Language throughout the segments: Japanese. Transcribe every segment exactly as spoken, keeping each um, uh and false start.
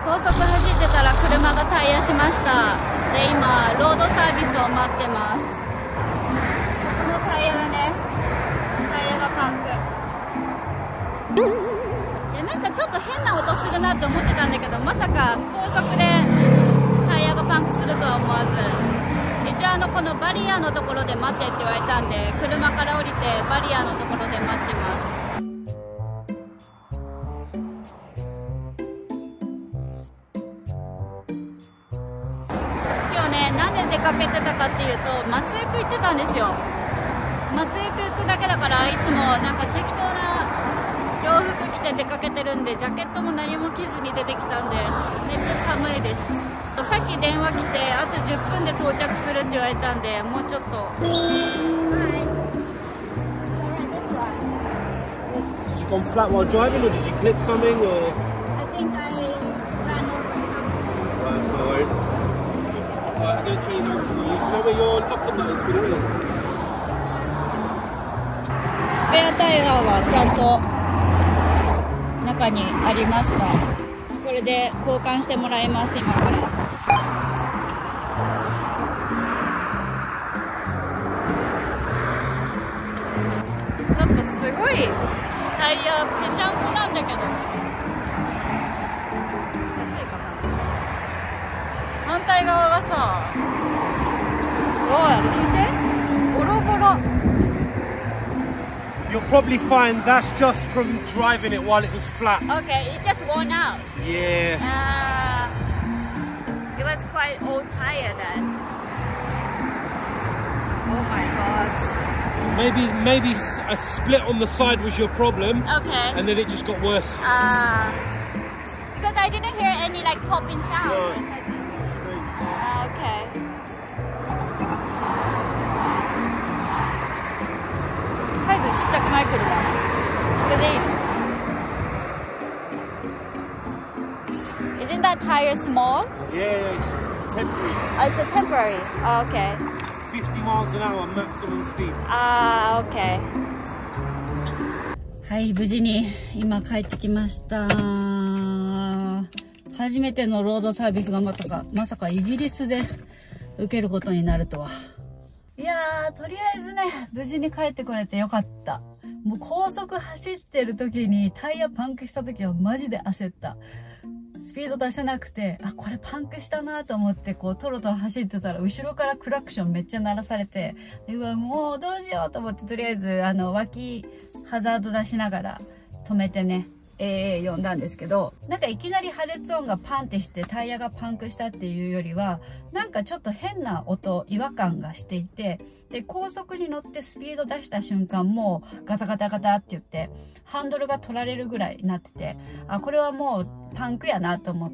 高速走ってたら車がタイヤしました。で今ロードサービスを待ってます。このタイヤがね、タイヤがパンク。いやなんかちょっと変な音するなって思ってたんだけど、まさか高速でタイヤがパンクするとは思わず、一応あのこのバリアのところで待ってって言われたんで、車から降りてバリアのところで待ってます。今日ね、なんで出かけてたかっていうと、松江区行ってたんですよ。松江区行くだけだから、いつもなんか適当な洋服着て出かけてるんで、ジャケットも何も着ずに出てきたんでめっちゃ寒いです。さっき電話来てあとじゅっぷんで到着するって言われたんで、もうちょっと。 Did you go flat while driving, or did you clip something, or? I think I ran over something. Right, no worries. Right, I'm going to change over for you. Do you know where your locking nut is for the wheels? スペアタイヤはちゃんと中にありました。これで交換してもらいます。今からちょっとすごいタイヤぺちゃんこなんだけど、熱いかな。反対側がさ、おい見て、ボロボロ。 You'll probably find that's just from driving it while it was flat. Okay, it just worn out. Yeah. Uh, it was quite old tire then. Oh my gosh. Maybe maybe s- a split on the side was your problem, Okay. and then it just got worse. Uh, because I didn't hear any like popping sound. No. Uh, okay. サイズちっちゃくない車。これでいい。Isn't that tire small? Yeah, it's temporary. Oh, it's a temporary. Oh, okay. fifty miles an hour maximum speed. あー、OK。はい、無事に今帰ってきました。初めてのロードサービスがまさか、まさかイギリスで受けることになるとは。いやー、とりあえずね、無事に帰ってこれてよかった。もう高速走ってる時にタイヤパンクした時はマジで焦った。スピード出せなくて、あ、これパンクしたなと思って、こう、トロトロ走ってたら、後ろからクラクションめっちゃ鳴らされて、うわ、もうどうしようと思って、とりあえず、あの、脇、ハザード出しながら止めてね、えー、呼んだんですけど、なんかいきなり破裂音がパンってしてタイヤがパンクしたっていうよりは、なんかちょっと変な音、違和感がしていて、で、高速に乗ってスピード出した瞬間もガタガタガタって言って、ハンドルが取られるぐらいになってて、あ、これはもうパンクやなと思って、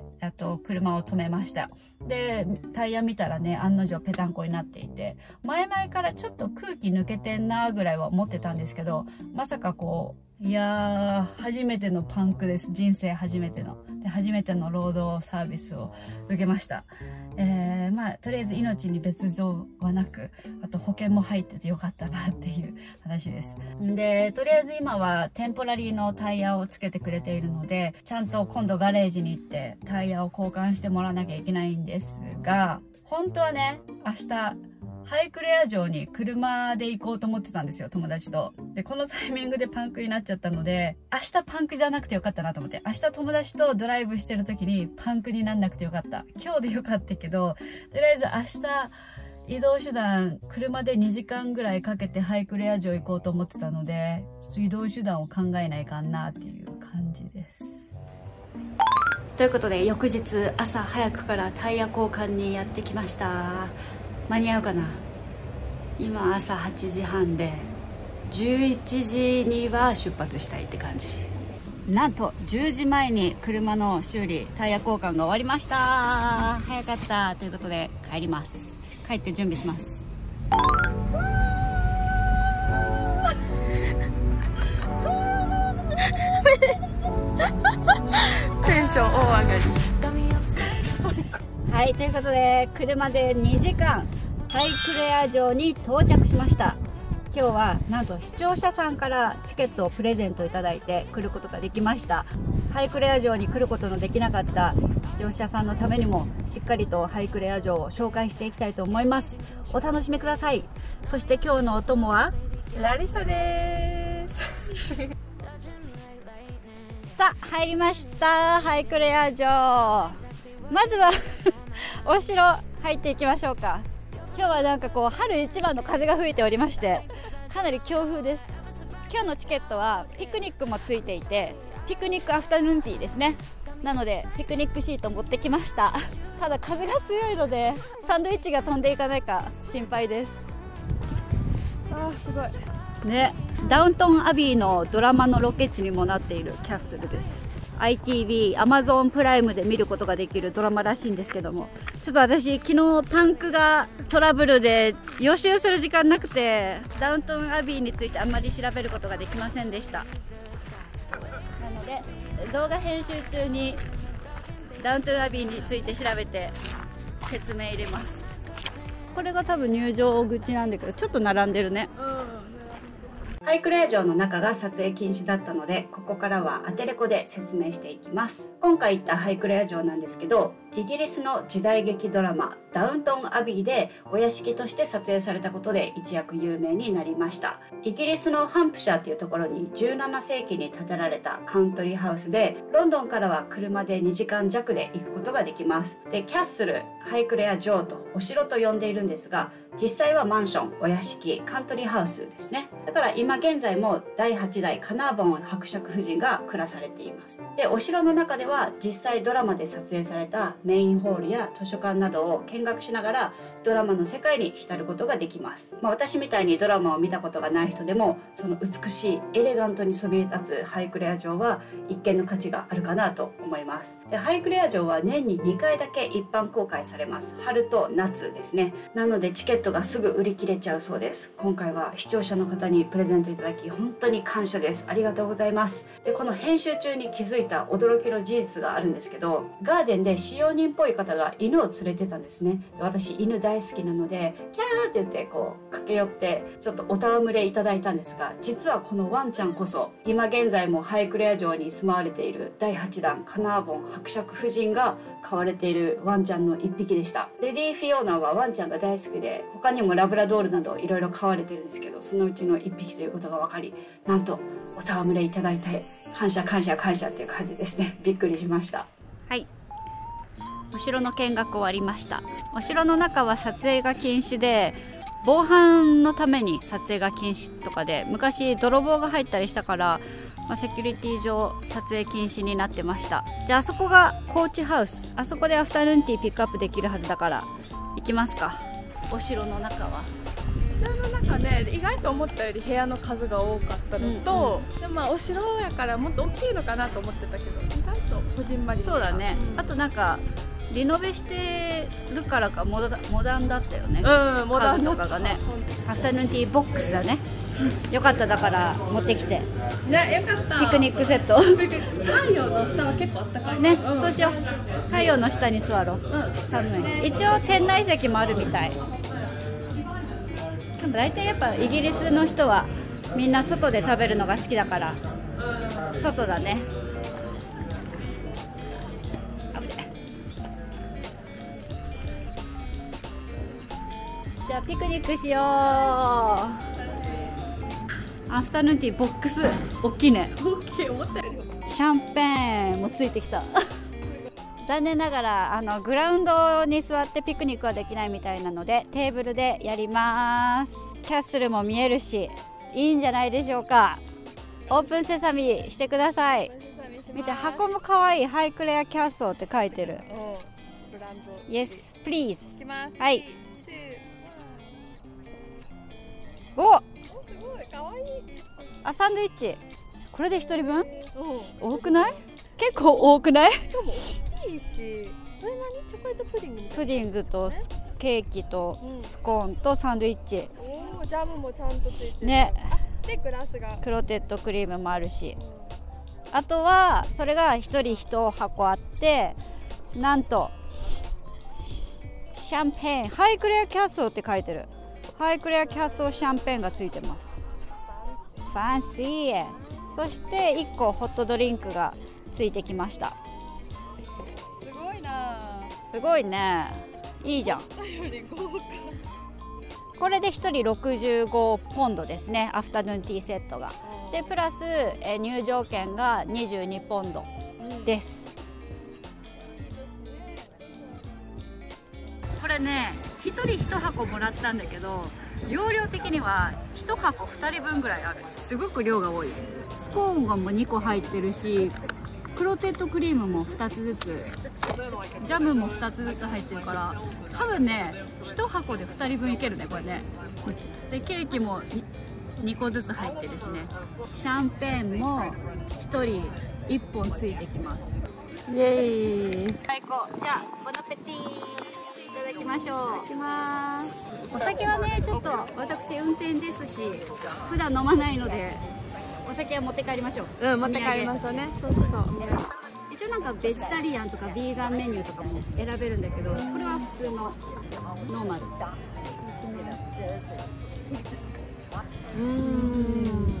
あと車を止めました。で、タイヤ見たらね、案の定ペタンコになっていて、前々からちょっと空気抜けてんなぐらいは思ってたんですけど、まさかこう、いやー、初めてのパンクです。人生初めての。で、初めての労働サービスを受けました。えー、まあ、とりあえず命に別状はなく、あと保険も入っててよかったなっていう話です。で、とりあえず今はテンポラリーのタイヤをつけてくれているので、ちゃんと今度ガレージに行ってタイヤを交換してもらわなきゃいけないんですが、本当はね、明日、ハイクレア城に車で行こうと思ってたんですよ、友達と。で、このタイミングでパンクになっちゃったので、明日パンクじゃなくてよかったなと思って、明日友達とドライブしてる時にパンクになんなくてよかった。今日でよかったけど、とりあえず明日移動手段、車でにじかんぐらいかけてハイクレア城行こうと思ってたので、移動手段を考えないかんなっていう感じです。ということで、翌日朝早くからタイヤ交換にやってきました。間に合うかな。今朝はちじはんでじゅういちじには出発したいって感じ。なんとじゅうじまえに車の修理タイヤ交換が終わりました。早かったということで帰ります。帰って準備します。テンション大上がり。はい、ということで車でにじかんハイクレア城に到着しました。 今日はなんと視聴者さんからチケットをプレゼントいただいて来ることができました。ハイクレア城に来ることのできなかった視聴者さんのためにもしっかりとハイクレア城を紹介していきたいと思います。お楽しみください。そして今日のお供はラリサですさあ入りましたハイクレア城。まずはお城入っていきましょうか。今日はなんかこう春一番の風が吹いておりましてかなり強風です。今日のチケットはピクニックもついていてピクニックアフタヌーンティーですね。なのでピクニックシート持ってきました。ただ風が強いのでサンドイッチが飛んでいかないか心配です。 あーすごいね、ダウントンアビーのドラマのロケ地にもなっているキャッスルです。 アイティービー、アマゾンプライムで見ることができるドラマらしいんですけども、ちょっと私昨日パンクがトラブルで予習する時間なくてダウントンアビーについてあんまり調べることができませんでした。なので動画編集中にダウントンアビーについて調べて説明入れます。これが多分入場口なんだけどちょっと並んでるね。ハイクレア城の中が撮影禁止だったのでここからはアテレコで説明していきます。今回行ったハイクレア城なんですけど、イギリスの時代劇ドラマダウントンアビーでお屋敷として撮影されたことで一躍有名になりました。イギリスのハンプシャーというところにじゅうななせいきに建てられたカウントリーハウスで、ロンドンからは車でにじかんじゃくで行くことができます。でキャッスル、ハイクレア城とお城と呼んでいるんですが、実際はマンション、お屋敷、カントリーハウスですね。だから今現在もだいはちだいカナーボン伯爵夫人が暮らされています。でお城の中では実際ドラマで撮影されたメインホールや図書館などを見学しながらドラマの世界に浸ることができます。まあ、私みたいにドラマを見たことがない人でもその美しいエレガントにそびえ立つハイクレア城は一見の価値があるかなと思います。でハイクレア城は年ににかいだけ一般公開されます。春と夏ですね。なのでチケットがすぐ売り切れちゃうそうです。今回は視聴者の方にプレゼントいただき本当に感謝です。ありがとうございます。でこの編集中に気づいた驚きの事実があるんですけど、ガーデンで使用人っぽい方が犬を連れてたんですね。で私犬大好きなのでキャーって言ってこう駆け寄ってちょっとお戯れいただいたんですが、実はこのワンちゃんこそ今現在もハイクレア城に住まわれているだいはちだんカナーボン伯爵夫人が飼われているワンちゃんのいっぴきでした。レディー・フィオーナはワンちゃんが大好きで他にもラブラドールなどいろいろ飼われてるんですけど、そのうちのいっぴきということが分かり、なんとお戯れいただいて感謝感謝感謝っていう感じですね。びっくりしました。はい、お城の見学終わりました。お城の中は撮影が禁止で防犯のために撮影が禁止とかで、昔泥棒が入ったりしたから、まあ、セキュリティ上撮影禁止になってました。じゃああそこがコーチハウス、あそこでアフタヌーンティーピックアップできるはずだから行きますか。お城の中はお城の中ね、意外と思ったより部屋の数が多かったのと、うんうん、でもまあお城やからもっと大きいのかなと思ってたけど意外とこじんまりしてた。 そうだね、うん、あとなんかリノベしてるからかモダモダンだったよね。 うん、モダンとかがね。アフタヌーンティーボックスだね、うん、よかった。だから持ってきてね、よかった。 ピクニックセット太陽の下は結構あったかいね、うん、そうしよう。太陽の下に座ろう、うん、寒い。一応店内席もあるみたい。でも大体やっぱイギリスの人はみんな外で食べるのが好きだから外だね。じゃあピクニックしよう。アフタヌーンティーボックス大きいね。 大きい、思ったより。 シャンペーンもついてきた残念ながらあのグラウンドに座ってピクニックはできないみたいなのでテーブルでやります。キャッスルも見えるしいいんじゃないでしょうか。オープンセサミしてください。見て、箱もかわいい。ハイクレアキャッスルって書いてる。 ブランド Yes please。 いきます。 はい。お、 お、すごいかわいい。 あ、サンドイッチこれでひとりぶん多くない？結構多くない？ しかも大きいし、これ何？チョコレートプディングみたいな。 プディングとケーキとスコーンとサンドイッチ、 おお、ジャムもちゃんとついてるね。 でグラスがクロテッドクリームもあるし、あとはそれがひとりいち箱あって、なんとシャンペーンハイクレアキャッスルって書いてる。 ハイクレアキャッスルシャンペーンがついてます。ファンシー。そしていっこホットドリンクがついてきました。すごいな。すごいね。いいじゃん。これでひとりろくじゅうごポンドですね、アフタヌーンティーセットが。でプラスえ入場券がにじゅうにポンドです。これね、ひとりいちはこもらったんだけど、容量的にはいちはこふたりぶんぐらいある。すごく量が多い。スコーンがもうにこ入ってるし、クロテッドクリームもふたつずつ、ジャムもふたつずつ入ってるから、多分ねいちはこでふたりぶんいけるねこれね。でケーキも に, にこずつ入ってるしね。シャンペーンもひとりいっぽんついてきます。イエーイ、最高。じゃあボナペティー、いただきましょう。いただきます。お酒はねちょっと私運転ですし普段飲まないので、お酒は持って帰りましょう。 うん、持って帰りましょうね。そうそうそう。 一応なんかベジタリアンとかビーガンメニューとかも選べるんだけど、これは普通のノーマル。うーん。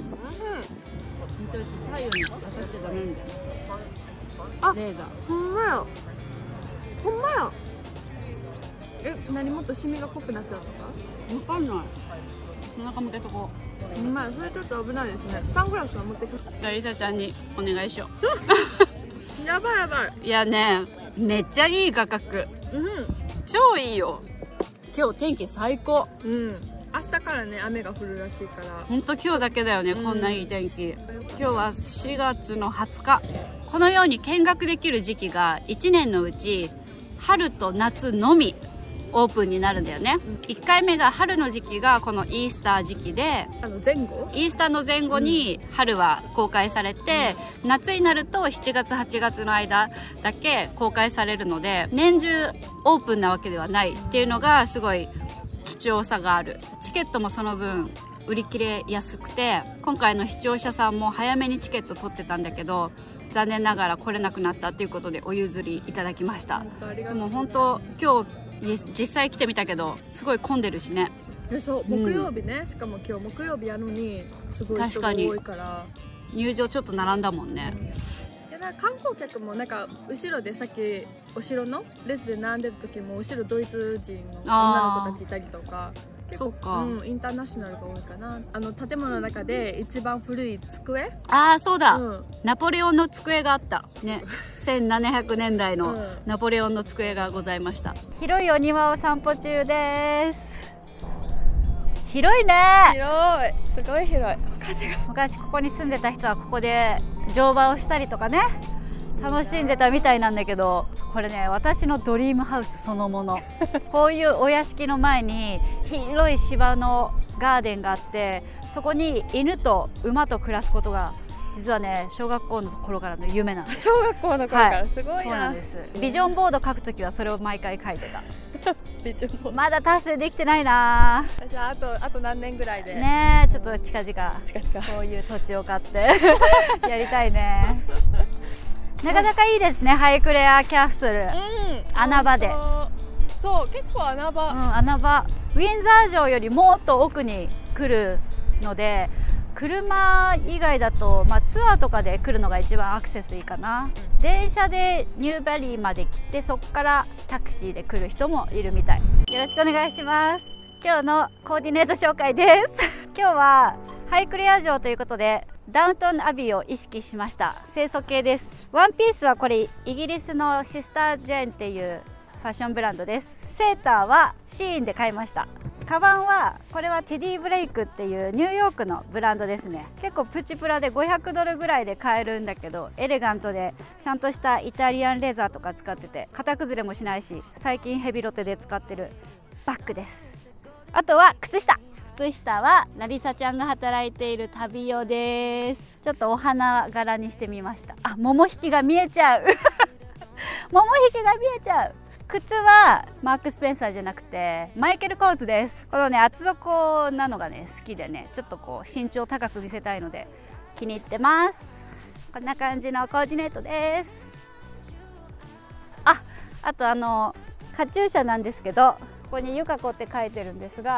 太陽に当たっちゃダメなんだよ。あ、レーザー。 ほんまや。ほんまや。え、何もっとシミが濃くなっちゃうとか？ わかんない。背中向けとこう。 ほんまや、それちょっと危ないですね。サングラスは持ってくる。 じゃあリサちゃんにお願いしよう。やばいやばい。 いやね、めっちゃいい価格。 うん。 超いいよ。今日天気最高。 うん。明日からね雨が降るらしいから。 ほんと今日だけだよね、うん、こんないい天気。今日はしがつのはつか。このように見学できる時期がいちねんのうち春と夏のみオープンになるんだよね。いっかいめが春の時期がこのイースター時期で、 あの前後イースターの前後に春は公開されて、うん、夏になるとしちがつはちがつの間だけ公開されるので、年中オープンなわけではないっていうのがすごい貴重さがある。チケットもその分売り切れやすくて、今回の視聴者さんも早めにチケット取ってたんだけど、残念ながら来れなくなったっていうことでお譲りいただきました。でも本当今日実際来てみたけどすごい混んでるしね。 でそう木曜日ね、うん、しかも今日木曜日やのにすごい人が多いから入場ちょっと並んだもんね。 うん、で観光客もなんか後ろでさっきお城の列で並んでる時も後ろドイツ人の女の子たちいたりとか。結構か、うん、インターナショナルが多いかな。あの建物の中で一番古い机、 ああそうだ、うん、ナポレオンの机があったね。せんななひゃくねんだいのナポレオンの机がございました。広いお庭を散歩中です。広いね。 広い、すごい広い。風が。 昔ここに住んでた人はここで乗馬をしたりとかね、楽しんでたみたいなんだけど、これね私のドリームハウスそのもの。こういうお屋敷の前に広い芝のガーデンがあって、そこに犬と馬と暮らすことが実はね小学校の頃からの夢なんです。 小学校の頃から、はい、すごいな。 そうなんです。ビジョンボード書くときはそれを毎回書いてた。 ビジョンボードまだ達成できてないな。 じゃああとあと何年ぐらいでね、ちょっと近々 近々 こういう土地を買ってやりたいね。なかなかいいですね、ハイクレアキャッスル、うん、穴場で。 そう結構穴場、 うん、穴場。ウィンザー城よりもっと奥に来るので、車以外だと、まあ、ツアーとかで来るのが一番アクセスいいかな、うん、電車でニューバリーまで来て、そこからタクシーで来る人もいるみたい。よろしくお願いします。今日のコーディネート紹介です今日はハイクレア城ということでダウントンアビーを意識しました。清楚系です。ワンピースはこれイギリスのシスタージェーンっていうファッションブランドです。セーターはシーインで買いました。カバンはこれはテディブレイクっていうニューヨークのブランドですね。結構プチプラでごひゃくドルぐらいで買えるんだけど、エレガントでちゃんとしたイタリアンレザーとか使ってて型崩れもしないし、最近ヘビロテで使ってるバッグです。あとは靴下。靴下はなりさちゃんが働いている旅用です。ちょっとお花柄にしてみました。あ、桃引きが見えちゃう桃引きが見えちゃう。靴はマーク・スペンサーじゃなくてマイケル・コーツです。このね厚底なのがね好きでね、ちょっとこう身長高く見せたいので気に入ってます。こんな感じのコーディネートです。あ、あとあのカチューシャなんですけど、ここにユカコって書いてるんですが、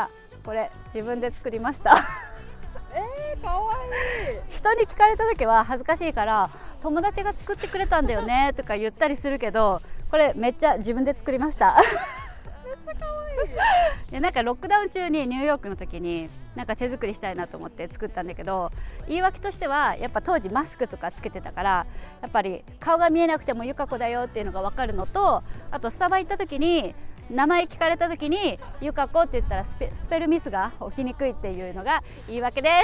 これ自分で作りました。 えー、かわいい。 人に聞かれた時は恥ずかしいから友達が作ってくれたんだよねとか言ったりするけど、これめっちゃ自分で作りました。 めっちゃかわいい。 でなんかロックダウン中にニューヨークの時になんか手作りしたいなと思って作ったんだけど、言い訳としてはやっぱ当時マスクとかつけてたから、やっぱり顔が見えなくてもゆかこだよっていうのが分かるのと、あとスタバ行った時に名前聞かれた時にゆかこって言ったらス ペ, スペルミスが起きにくいっていうのが言い訳です。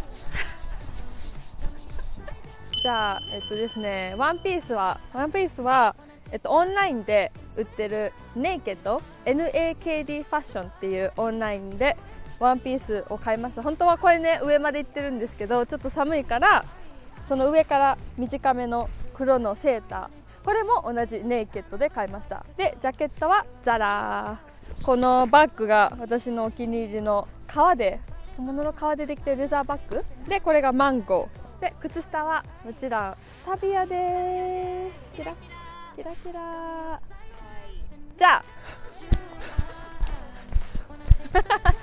じゃあえっとですね、ワンピースはワンピースはえっとオンラインで売ってるネイケッド エヌエーケーディー ファッションっていうオンラインでワンピースを買いました。本当はこれね上まで行ってるんですけど、ちょっと寒いからその上から短めの黒のセーター、これも同じネイケッドで買いました。でジャケットはザラー。このバッグが私のお気に入りの革で本物の革でできてるレザーバッグで、これがマンゴーで、靴下はもちろんタビアです。キラキラキラ。じゃあ